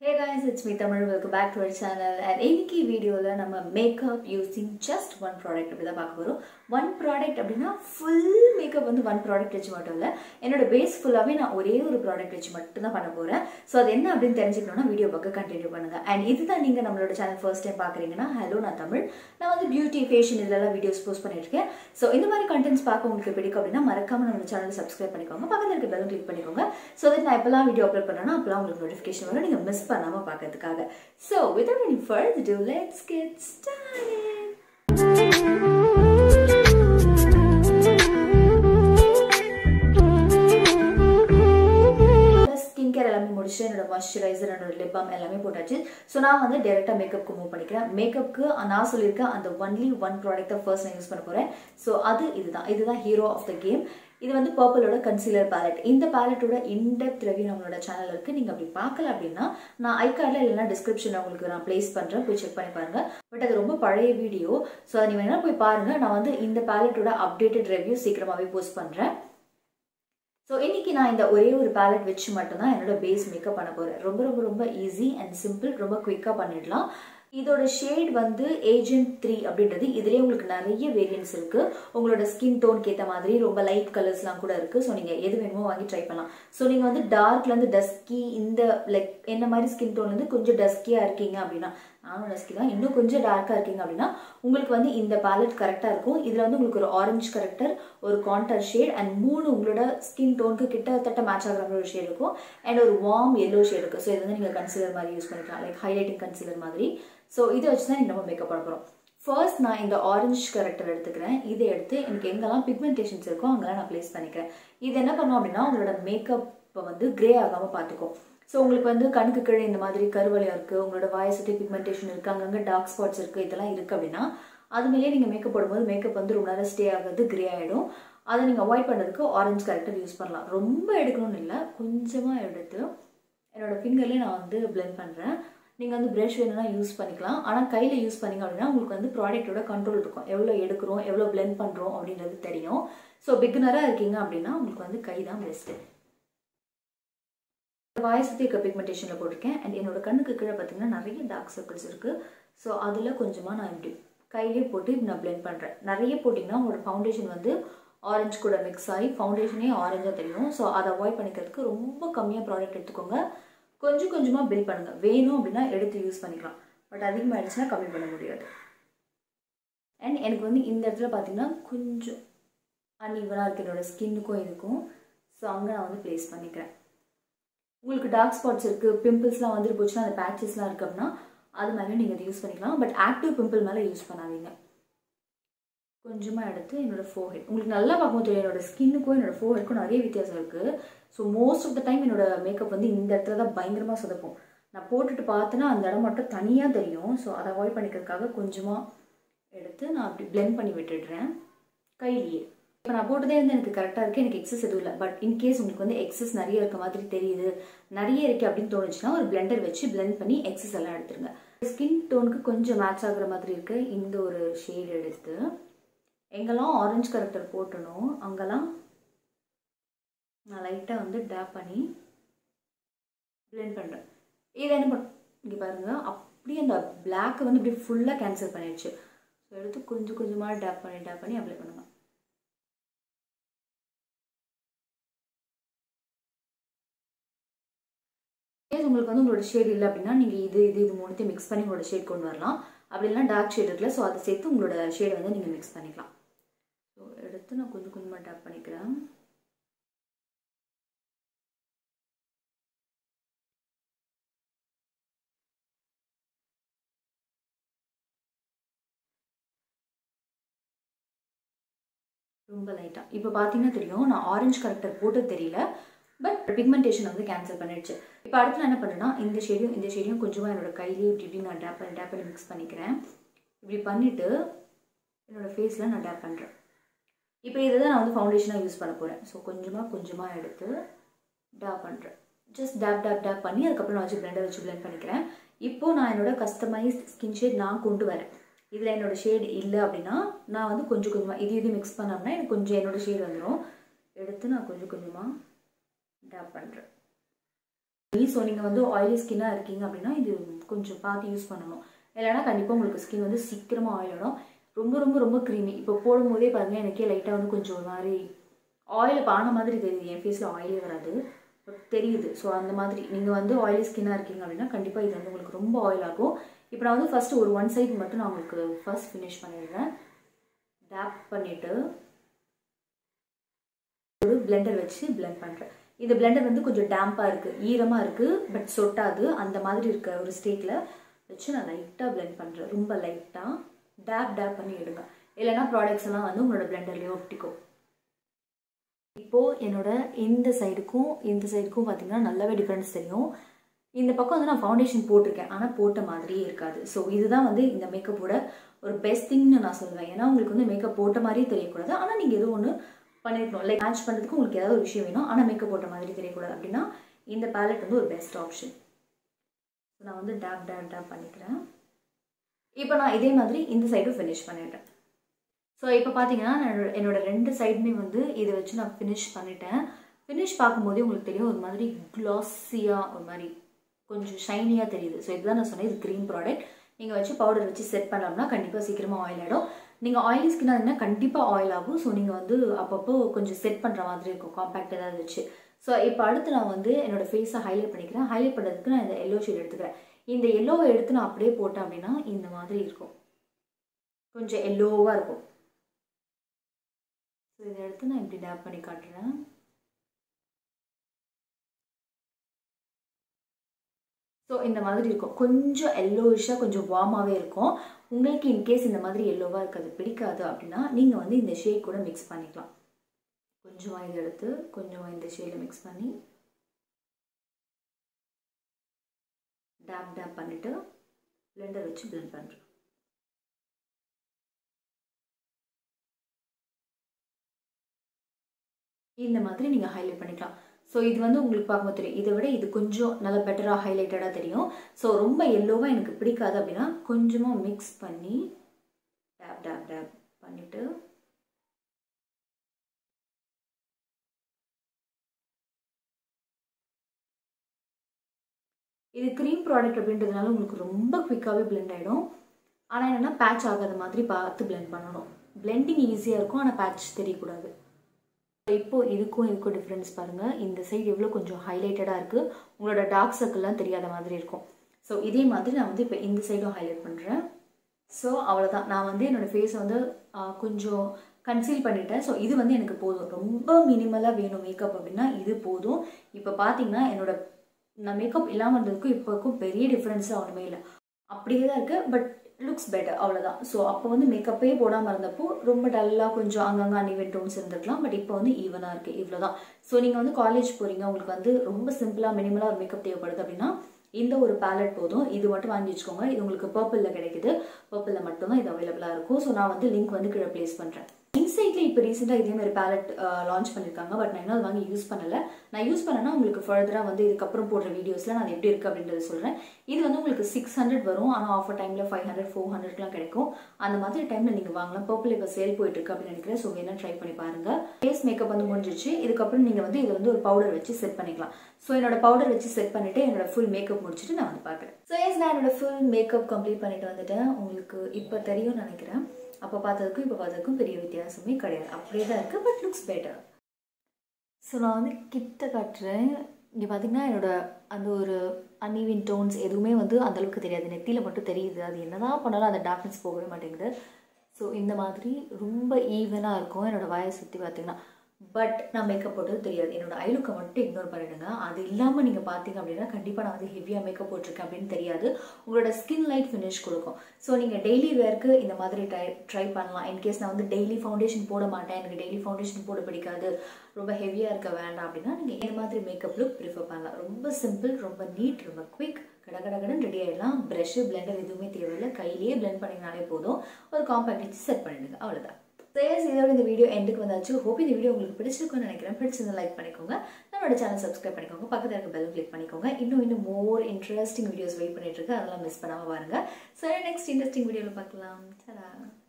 Hey guys, it's me Tamil. Welcome back to our channel. And இன்னைக்கு வீடியோல நம்ம makeup using just one product அப்படி தான் பார்க்க போறோம். One product அப்படினா full makeup வந்து one product வச்சு மட்டும் இல்ல. என்னோட பேஸ் ஃபுல்லாவே நான் ஒரே ஒரு product வச்சு மட்டும் தான் பண்ண போறேன். சோ அது என்ன அப்படினு தெரிஞ்சுக்கணும்னா வீடியோ பார்க்க கண்டினியூ பண்ணுங்க. And இதுதான் நீங்க நம்மளோட சேனல் ஃபர்ஸ்ட் டைம் பார்க்கறீங்கன்னா hello நான் தமிழ். நான் வந்து பியூட்டி ஃபேஷன் இதெல்லாம் வீடியோஸ் போஸ்ட் பண்ணிட்டு இருக்கேன். சோ இந்த மாதிரி கண்டென்ட்ஸ் பார்க்க உங்களுக்கு பிடிக்கும் அப்படினா மறக்காம நம்ம சேனலை சப்ஸ்கிரைப் பண்ணிக்கோங்க. பக்கத்துல இருக்க பெல் கிளிக் பண்ணிக்கோங்க. சோ that நான் எப்பலாம் வீடியோ அப்லோட் பண்றேனா அப்பலாம் உங்களுக்கு நோட்டிஃபிகேஷன் வரும். நீங்க மிஸ் பண்ணாம பார்க்கிறதுக்காக. So without any further ado, let's get started. Skincare எல்லாமே முடிச்சு என்னோட மாய்ஸ்சரைசர் என்னோட லிப் பாம் எல்லாமே போட்டாச்சு. சோ நான் வந்து டைரக்டா மேக்கப்க்கு மூவ் பண்ணிக்கிறேன். மேக்கப்க்கு நான் சொல்லிருக்க அந்த only one product தான் ஃபர்ஸ்ட் நான் யூஸ் பண்ண போறேன். சோ அது இதுதான் ஹீரோ ஆஃப் தி கேம். இது வந்து பர்பிளோட கன்சீலர் பேலட். இந்த பேலட்டோட இன்டெப்த் ரிவ்யூ நம்மளோட சேனல்ல இருக்கு. நீங்க அப்படி பார்க்கல அப்படின்னா நான் ஐ கார்ட்ல இல்லைன்னா டிஸ்கிரிப்ஷன்ல உங்களுக்கு நான் பிளேஸ் பண்றேன், போய் செக் பண்ணி பாருங்க. பட் அது ரொம்ப பழைய வீடியோ. சோ அதை நீங்க வேணா போய் பாருங்க. நான் வந்து இந்த பேலட்டோட அப்டேட்டட் ரிவ்யூ சீக்கிரமாவே போஸ்ட் பண்றேன். சோ இன்னைக்கு நான் இந்த ஒரே ஒரு பேலட் வச்சு மட்டும் தான் என்னோட பேஸ் மேக்கப் பண்ண போறேன். ரொம்ப ரொம்ப ரொம்ப ஈஸி அண்ட் சிம்பிள், ரொம்ப குயிக்கா பண்ணிடலாம். இதோட ஷேட் வந்து ஏஜென்ட் 3 அப்படின்றது. இதுலயே உங்களுக்கு நிறைய வேரியன்ட்ஸ் இருக்கு. உங்களோட ஸ்கின் டோனுக்கு ஏற்ற மாதிரி ரொம்ப லைட் கலர்ஸ்லாம் கூட இருக்கு. ஸோ நீங்க எது வேணுமோ வாங்கி ட்ரை பண்ணலாம். ஸோ நீங்க வந்து டார்க்ல இருந்து டஸ்கி, இந்த லைக் என்ன மாதிரி ஸ்கின் டோன்ல இருந்து கொஞ்சம் டஸ்கியா இருக்கீங்க அப்படின்னா, நானும் டஸ்கி தான், இன்னும் கொஞ்சம் டார்க்கா இருக்கீங்க அப்படின்னா உங்களுக்கு வந்து இந்த பேலட் கரெக்டா இருக்கும். இதுல வந்து உங்களுக்கு ஒரு ஆரஞ்சு கரெக்டர், ஒரு கான்டர் ஷேட் அண்ட் 3 உங்களோட ஸ்கின் டோனுக்கு கிட்டத்தட்ட மேட்ச் ஆகிற மாதிரி ஒரு ஷேட் இருக்கும். அண்ட் ஒரு வார்ம் எல்லோ ஷேட் இருக்கு. ஸோ இது வந்து நீங்க கன்சீலர் மாதிரி யூஸ் பண்ணிக்கலாம், லைக் ஹைலைட்டிங் கன்சீலர் மாதிரி. ஸோ இதை வச்சு தான் நம்ம மேக்கப் பண்ண போகிறோம். ஃபர்ஸ்ட் நான் இந்த ஆரஞ்சு கரெக்டர் எடுத்துக்கிறேன். இதை எடுத்து எனக்கு எங்கெல்லாம் பிக்மெண்டேஷன்ஸ் இருக்கோ அங்கெல்லாம் நான் பிளேஸ் பண்ணிக்கிறேன். இது என்ன பண்ணும் அப்படின்னா உங்களோட மேக்கப்பை வந்து கிரே ஆகாமல் பார்த்துக்கும். ஸோ உங்களுக்கு வந்து கண்ணுக்கு கீழே இந்த மாதிரி கருவலையாக இருக்குது, உங்களோட வாயை சுற்றி பிக்மெண்டேஷன் இருக்குது, அங்கங்கே டார்க் ஸ்பாட்ஸ் இருக்குது, இதெல்லாம் இருக்குது அப்படின்னா அது மேலே நீங்கள் மேக்கப் போடும்போது மேக்கப் வந்து ரொம்ப நேரம் ஸ்டே ஆகிறது, கிரே ஆகிடும். அதை நீங்கள் அவாய்ட் பண்ணுறதுக்கு ஆரஞ்சு கரெக்டர் யூஸ் பண்ணலாம். ரொம்ப எடுக்கணும்னு இல்லை, கொஞ்சமாக எடுத்து என்னோடய ஃபிங்கர்லேயே நான் வந்து பிளெண்ட் பண்ணுறேன். நீங்கள் வந்து ப்ரஷ் வேணும்னா யூஸ் பண்ணிக்கலாம். ஆனால் கையில் யூஸ் பண்ணிங்க அப்படின்னா உங்களுக்கு வந்து ப்ராடக்டோட கண்ட்ரோல் இருக்கும். எவ்வளோ எடுக்கிறோம், எவ்வளோ பிளெண்ட் பண்ணுறோம் அப்படின்றது தெரியும். ஸோ பிகினராக இருக்கீங்க அப்படின்னா உங்களுக்கு வந்து கை தான் பெஸ்ட்டு. வாயை சுற்றி இருக்க பிக்மெண்டேஷனில் போட்டிருக்கேன். அண்ட் என்னோட கண்ணுக்கு கீழே பார்த்தீங்கன்னா நிறைய டார்க் சர்க்கிள்ஸ் இருக்குது. ஸோ அதில் கொஞ்சமாக நான் இப்படி கையிலே போட்டு இப்படி நான் பிளெண்ட் பண்ணுறேன். நிறைய போட்டிங்கன்னா உங்களோட ஃபவுண்டேஷன் வந்து ஆரஞ்சு கூட மிக்ஸ் ஆகி ஃபவுண்டேஷனே ஆரஞ்சாக தெரியும். ஸோ அதை அவாய்ட் பண்ணிக்கிறதுக்கு ரொம்ப கம்மியாக ப்ராடக்ட் எடுத்துக்கோங்க. கொஞ்சம் கொஞ்சமாக பில் பண்ணுங்க. வேணும் அப்படின்னா எடுத்து யூஸ் பண்ணிக்கலாம். பட் அதிகமாக ஆயிடுச்சுன்னா கம்மி பண்ண முடியாது. அண்ட் எனக்கு வந்து இந்த இடத்துல பார்த்தீங்கன்னா கொஞ்சம் அன்இவனாக இருக்குது என்னோட ஸ்கின்னுக்கும் இதுக்கும். ஸோ அங்கே நான் வந்து பிளேஸ் பண்ணிக்கிறேன். உங்களுக்கு டார்க் ஸ்பாட்ஸ் இருக்குது, பிம்பிள்ஸ்லாம் வந்துட்டு போச்சுன்னா அந்த பேச்சஸ்லாம் இருக்குது அப்படின்னா அது மேலே நீங்கள் அதை யூஸ் பண்ணிக்கலாம். பட் ஆக்டிவ் பிம்பிள் மேலே யூஸ் பண்ணாதீங்க. கொஞ்சமாக எடுத்து என்னோட ஃபோர்ஹெட், உங்களுக்கு நல்லா பார்க்கும்போது தெரியும் என்னோட ஸ்கின்னுக்கும் என்னோட ஃபோர்ஹெட்க்கும் நிறைய வித்தியாசம் இருக்குது. So most of the time என்னோட மேக்கப் வந்து இந்த இடத்துல தான் பயங்கரமாக சொதப்போம். நான் போட்டுட்டு பார்த்தேன்னா அந்த இடம் மட்டும் தனியாக தெரியும். ஸோ அதை அவாய்ட் பண்ணிக்கிறதுக்காக கொஞ்சமாக எடுத்து நான் அப்படி பிளெண்ட் பண்ணி விட்டுடுறேன் கையிலேயே. இப்போ நான் போட்டதே வந்து எனக்கு கரெக்டாக இருக்குது, எனக்கு எக்ஸஸ் எதுவும் இல்லை. பட் இன்கேஸ் உங்களுக்கு வந்து எக்ஸஸ் நிறைய இருக்க மாதிரி தெரியுது, நிறைய இருக்குது அப்படின்னு தோணுச்சுன்னா ஒரு பிளெண்டர் வச்சு பிளெண்ட் பண்ணி எக்ஸஸ் எல்லாம் எடுத்துருங்க. ஸ்கின் டோனுக்கு கொஞ்சம் மேட்ச் ஆகுற மாதிரி இருக்கு. இந்த ஒரு ஷேட் எடுத்து எங்கெல்லாம் ஆரஞ்சு கரெக்டர் போட்டணும் அங்கெல்லாம் நான் லைட்டாக வந்து டேப் பண்ணி பிளெண்ட் பண்ணுறேன். இதை என்ன பண்ண இங்கே பாருங்கள், அப்படியே அந்த பிளாக்கை வந்து இப்படி ஃபுல்லாக கேன்சல் பண்ணிடுச்சு. ஸோ எடுத்து கொஞ்சம் கொஞ்சமாக டேப் பண்ணி அப்ளை பண்ணுங்கள். உங்களுக்கு வந்து உங்களோட ஷேட் இல்லை அப்படின்னா நீங்கள் இது மூணுத்தையும் மிக்ஸ் பண்ணி உங்களோட ஷேட் கொண்டு வரலாம். அப்படி இல்லைனா டார்க் ஷேட் இருக்குல்ல, ஸோ அதை சேர்த்து உங்களோட ஷேடை வந்து நீங்கள் மிக்ஸ் பண்ணிக்கலாம். ஸோ எடுத்து நான் கொஞ்சம் கொஞ்சமாக டேப் பண்ணிக்கிறேன். ரொம்ப லைட்டாக இப்போ பார்த்தீங்கன்னா தெரியும் நான் ஆரஞ்சு கரெக்டர் போட்டு தெரியல, பட் பிக்மெண்டேஷன் வந்து கேன்சல் பண்ணிடுச்சு. இப்போ அடுத்து நான் என்ன பண்ணுறேன்னா இந்த ஷேடையும் கொஞ்சமாக என்னோட கையிலேயே இப்படி நான் டேப் பண்ணி மிக்ஸ் பண்ணிக்கிறேன். இப்படி பண்ணிவிட்டு என்னோடய ஃபேஸில் நான் டேப் பண்ணுறேன். இப்போ இதை தான் நான் வந்து ஃபவுண்டேஷனாக யூஸ் பண்ண போகிறேன். ஸோ கொஞ்சமாக எடுத்து டேப் பண்ணுறேன். ஜஸ்ட் டேப் பண்ணி அதுக்கப்புறம் நான் வச்சு பிளெண்டர் வச்சு பிளெண்ட் பண்ணிக்கிறேன். இப்போது நான் என்னோட கஸ்டமைஸ்ட் ஸ்கின் ஷேட் நான் கொண்டு வரேன். இதில் என்னோடய ஷேட் இல்லை அப்படின்னா நான் வந்து கொஞ்சமாக இது மிக்ஸ் பண்ணோம்னா எனக்கு கொஞ்சம் என்னோடய ஷேட் வந்துடும். எடுத்து நான் கொஞ்சமாக டேப் பண்ணுறேன். ஸோ நீங்கள் வந்து ஆயிலி ஸ்கின்னாக இருக்கீங்க அப்படின்னா இது கொஞ்சம் பார்த்து யூஸ் பண்ணணும். இல்லைனா கண்டிப்பாக உங்களுக்கு ஸ்கின் வந்து சீக்கிரமாக ஆயில் ஆகிடும். ரொம்ப ரொம்ப ரொம்ப க்ரீமி. இப்போ போடும்போதே பாருங்கள் எனக்கே லைட்டாக வந்து கொஞ்சம் ஒரு மாதிரி ஆயில் பான மாதிரி தெரியுது. என் ஃபேஸில் ஆயிலே வராது, தெரியுது. ஸோ அந்த மாதிரி நீங்கள் வந்து ஆயிலி ஸ்கின்னாக இருக்கீங்க அப்படின்னா கண்டிப்பாக இது வந்து உங்களுக்கு ரொம்ப ஆயில் ஆகும். இப்போ நான் வந்து ஃபஸ்ட்டு ஒரு ஒன் சைடு மட்டும் நான் உங்களுக்கு ஃபர்ஸ்ட் ஃபினிஷ் பண்ணிடுறேன். டேப் பண்ணிவிட்டு ஒரு பிளெண்டர் வச்சு பிளெண்ட் பண்ணுறேன். இந்த பிளெண்டர் வந்து கொஞ்சம் டேம்பாக இருக்குது, ஈரமாக இருக்குது, பட் சொட்டாது. அந்த மாதிரி இருக்க ஒரு ஸ்டேட்டில் வச்சு நான் லைட்டாக பிளெண்ட் பண்ணுறேன். ரொம்ப லைட்டாக டேப் பண்ணி எடுங்க, இல்லைனா ப்ராடக்ட்ஸ் எல்லாம் வந்து உங்களோட பிளெண்டர்லேயே ஒட்டிக்கும். இப்போது என்னோட இந்த சைடுக்கும் பார்த்தீங்கன்னா நல்லாவே டிஃப்ரென்ஸ் தெரியும். இந்த பக்கம் வந்து நான் ஃபவுண்டேஷன் போட்டிருக்கேன், ஆனால் போட்ட மாதிரியே இருக்காது. ஸோ இதுதான் வந்து இந்த மேக்கப்போட ஒரு பெஸ்ட் திங்னு நான் சொல்லுவேன். ஏன்னா உங்களுக்கு வந்து மேக்கப் போட்ட மாதிரியே தெரியக்கூடாது, ஆனால் நீங்கள் எதுவும் ஒன்று பண்ணிருக்கணும். லைக் மேட்ச் பண்ணுறதுக்கு உங்களுக்கு ஏதாவது ஒரு விஷயம் வேணும், ஆனால் மேக்கப் போட்ட மாதிரி தெரியக்கூடாது அப்படின்னா இந்த பேலட் வந்து ஒரு பெஸ்ட் ஆப்ஷன். நான் வந்து டேப் பண்ணிக்கிறேன். இப்போ நான் இதே மாதிரி இந்த சைடும் ஃபினிஷ் பண்ணிட்டேன். ஸோ இப்போ பார்த்தீங்கன்னா என்னோட 2 சைடுமே வந்து இதை வச்சு நான் ஃபினிஷ் பண்ணிட்டேன். ஃபினிஷ் பார்க்கும்போதே உங்களுக்கு தெரியும் ஒரு மாதிரி க்ளாஸியாக, ஒரு மாதிரி கொஞ்சம் ஷைனியாக தெரியுது. ஸோ இதுதான் நான் சொன்னேன், இது க்ரீம் ப்ராடக்ட். நீங்கள் வச்சு பவுடர் வச்சு செட் பண்ணோம்னா கண்டிப்பாக சீக்கிரமாக ஆயில் ஆகிடும். நீங்கள் ஆயிலி ஸ்கின்னாக இருந்தால் கண்டிப்பாக ஆயில் ஆகும். ஸோ நீங்கள் வந்து அப்பப்போ கொஞ்சம் செட் பண்ணுற மாதிரி இருக்கும் காம்பேக்ட் ஏதாவது வச்சு. ஸோ இப்போ அடுத்து நான் வந்து என்னோடய ஃபேஸை ஹைலைட் பண்ணிக்கிறேன். ஹைலைட் பண்ணுறதுக்கு நான் இந்த எல்லோ ஷேட் எடுத்துக்கிறேன். இந்த எல்லோவை எடுத்து நான் அப்படியே போட்டேன் அப்படின்னா இந்த மாதிரி இருக்கும், கொஞ்சம் எல்லோவாக இருக்கும். ஸோ இதை எடுத்து நான் இப்படி டேப் பண்ணி காட்டுறேன். ஸோ இந்த மாதிரி இருக்கும், கொஞ்சம் எல்லோயிஷாக கொஞ்சம் வார்மாகவே இருக்கும். உங்களுக்கு இன்கேஸ் இந்த மாதிரி எல்லோவாக இருக்கிறது பிடிக்காது அப்படின்னா நீங்கள் வந்து இந்த ஷேட் கூட மிக்ஸ் பண்ணிக்கலாம். கொஞ்சமாக இதை எடுத்து கொஞ்சமாக இந்த ஷேடில் மிக்ஸ் பண்ணி டேப் பண்ணிவிட்டு பிளெண்டர் வச்சு பிளெண்ட் பண்ணுறேன். இந்த மாதிரி நீங்கள் ஹைலைட் பண்ணிக்கலாம். ஸோ இது வந்து உங்களுக்கு பார்க்கும்போது தெரியும், இதை விட இது கொஞ்சம் நல்லா பெட்டராக ஹைலைட்டடாக தெரியும். ஸோ ரொம்ப எல்லோவாக எனக்கு பிடிக்காது அப்படின்னா கொஞ்சமாக மிக்ஸ் பண்ணி டேப் பண்ணிவிட்டு இது க்ரீம் ப்ராடக்ட் அப்படின்றதுனால உங்களுக்கு ரொம்ப குவிக்காகவே பிளெண்ட் ஆகிடும். ஆனால் என்னென்னா பேட்ச் ஆகாத மாதிரி பார்த்து பிளெண்ட் பண்ணணும். பிளெண்டிங் ஈஸியாக இருக்கும், ஆனால் பேட்ச் தெரியக்கூடாது. இப்போது இதுக்கும் டிஃப்ரென்ஸ் பாருங்கள். இந்த சைடு எவ்வளோ கொஞ்சம் ஹைலைட்டடாக இருக்குது, உங்களோட டார்க் சர்க்கிள்லாம் தெரியாத மாதிரி இருக்கும். ஸோ இதே மாதிரி நான் வந்து இப்போ இந்த சைடும் ஹைலைட் பண்ணுறேன். ஸோ அவ்வளோதான், நான் வந்து என்னோடய ஃபேஸை வந்து கொஞ்சம் கன்சீல் பண்ணிட்டேன். ஸோ இது வந்து எனக்கு போதும். ரொம்ப மினிமலாக வேணும் மேக்கப் அப்படின்னா இது போதும். இப்போ பார்த்தீங்கன்னா நான் மேக்கப் இல்லாமல் இருந்ததுக்கும் இப்போக்கும் பெரிய டிஃப்ரென்ஸாக ஒன்றுமே இல்லை, அப்படியே தான் இருக்குது. பட் லுக்ஸ் பெட்டர், அவ்வளோதான். ஸோ அப்போ வந்து மேக்கப்பே போடாமல் இருந்தப்போ ரொம்ப டல்லாக கொஞ்சம் அங்கங்கே அன்இவன் டோன்ஸ் இருந்திருக்கலாம். பட் இப்போ வந்து ஈவனாக இருக்குது, இவ்வளோ தான். ஸோ நீங்கள் வந்து காலேஜ் போகிறீங்க, உங்களுக்கு வந்து ரொம்ப சிம்பிளாக மினிமலாக ஒரு மேக்கப் தேவைப்படுது அப்படின்னா இந்த ஒரு பேலட் போதும். இது மட்டும் வாங்கி வச்சுக்கோங்க. இது உங்களுக்கு பர்பிளில் கிடைக்குது, பர்பிளில் மட்டும்தான் இது அவைலபிளாக இருக்கும். ஸோ நான் வந்து லிங்க் வந்து கீழே ப்ளேஸ் பண்ணுறேன். இன்சைட்டில் இப்போ ரீசெண்டாக இதே மாதிரி பேலட் லான்ச் பண்ணியிருக்காங்க. பட் நான் இன்னும் அது வாங்கி யூஸ் பண்ணலை. நான் யூஸ் பண்ணேன்னா உங்களுக்கு ஃபர்தராக வந்து இதுக்கப்புறம் போடுற வீடியோஸில் நான் எப்படி இருக்குது அப்படின்றது சொல்கிறேன். இது வந்து உங்களுக்கு 600 வரும், ஆனால் ஆஃபர் டைமில் 500 400க்குலாம் கிடைக்கும். அந்த மாதிரி டைமில் நீங்கள் வாங்கலாம். பர்பிள் இப்போ சேல் போயிட்டு இருக்கு அப்படின்னு நினைக்கிறேன். ஸோ வேணா ட்ரை பண்ணி பாருங்கள். ஃபேஸ் மேக்கப் வந்து முடிஞ்சிச்சு. இதுக்கப்புறம் நீங்கள் வந்து இதை வந்து ஒரு பவுடர் வச்சு செட் பண்ணிக்கலாம். ஸோ என்னோட பவுடர் வச்சு செட் பண்ணிவிட்டு என்னோட ஃபுல் மேக்கப் முடிச்சுட்டு நான் வந்து பார்க்குறேன். ஸோ நான் என்னோட ஃபுல் மேக்கப் கம்ப்ளீட் பண்ணிட்டு வந்துட்டேன். உங்களுக்கு இப்போ தெரியும்னு நினைக்கிறேன். அப்போ பார்த்ததுக்கும் இப்போ பார்த்ததுக்கும் பெரிய வித்தியாசமே கிடையாது, அப்படியே தான் இருக்குது. But looks better. ஸோ நான் வந்து கிட்ட காட்டுறேன். இங்கே பார்த்தீங்கன்னா என்னோட அந்த ஒரு அன்இவன் டோன்ஸ் எதுவுமே வந்து அந்தளவுக்கு தெரியாது, நெத்தியில் மட்டும் தெரியுது. அது என்னதான் பண்ணாலும் அந்த டார்க்னஸ் போகவே மாட்டேங்குது. ஸோ இந்த மாதிரி ரொம்ப ஈவனாக இருக்கும் என்னோடய வாயை சுற்றி பார்த்தீங்கன்னா. பட் நான் மேக்கப் போட்டது தெரியாது. என்னோட ஐ லுக்கை மட்டும் இக்னோர் பண்ணிவிடுங்க. அது இல்லாமல் நீங்கள் பார்த்தீங்க அப்படின்னா கண்டிப்பாக நான் வந்து ஹெவியாக மேக்கப் போட்டிருக்கேன் அப்படின்னு தெரியாது. உங்களோட ஸ்கின் லைட் ஃபினிஷ் கொடுக்கும். ஸோ நீங்கள் டெய்லி வேர்க்கு இந்த மாதிரி ட்ரை பண்ணலாம். இன்கேஸ் நான் வந்து டெய்லி ஃபவுண்டேஷன் போட மாட்டேன், எனக்கு டெய்லி ஃபவுண்டேஷன் போட பிடிக்காது, ரொம்ப ஹெவியாக இருக்க வேண்டாம் அப்படின்னா நீங்கள் இந்த மாதிரி மேக்கப் லுக் ப்ரிஃபர் பண்ணலாம். ரொம்ப சிம்பிள், ரொம்ப நீட், ரொம்ப குவிக், கடகடகடன் ரெடி ஆகிடலாம். ப்ரஷ்ஷு பிளெண்டர் எதுவுமே தேவையில்லை, கையிலேயே பிளெண்ட் பண்ணிங்கனாலே போதும். ஒரு காம்பேக்ட் வச்சு செட் பண்ணிடுங்க, அவ்வளோதான். இதோட இந்த வீடியோ எண்டுக்கு வந்தாச்சு. ஹோப் இந்த வீடியோ உங்களுக்கு பிடிச்சிருக்கும்னு நினைக்கிறேன். பிடிச்சிருந்தா லைக் பண்ணிக்கோங்க, நம்மளோட சேனல் சப்ஸ்கிரைப் பண்ணிக்கோங்க, பக்கத்தில் இருக்க பெல் கிளிக் பண்ணிக்கோங்க. இன்னும் மோர் இன்ட்ரெஸ்டிங் வீடியோஸ் வெயிட் பண்ணிட்டு இருக்கு, அதெல்லாம் மிஸ் பண்ணாமல் பாருங்க. ஸோ நெக்ஸ்ட் இன்ட்ரெஸ்டிங் வீடியோவில் பார்க்கலாம்.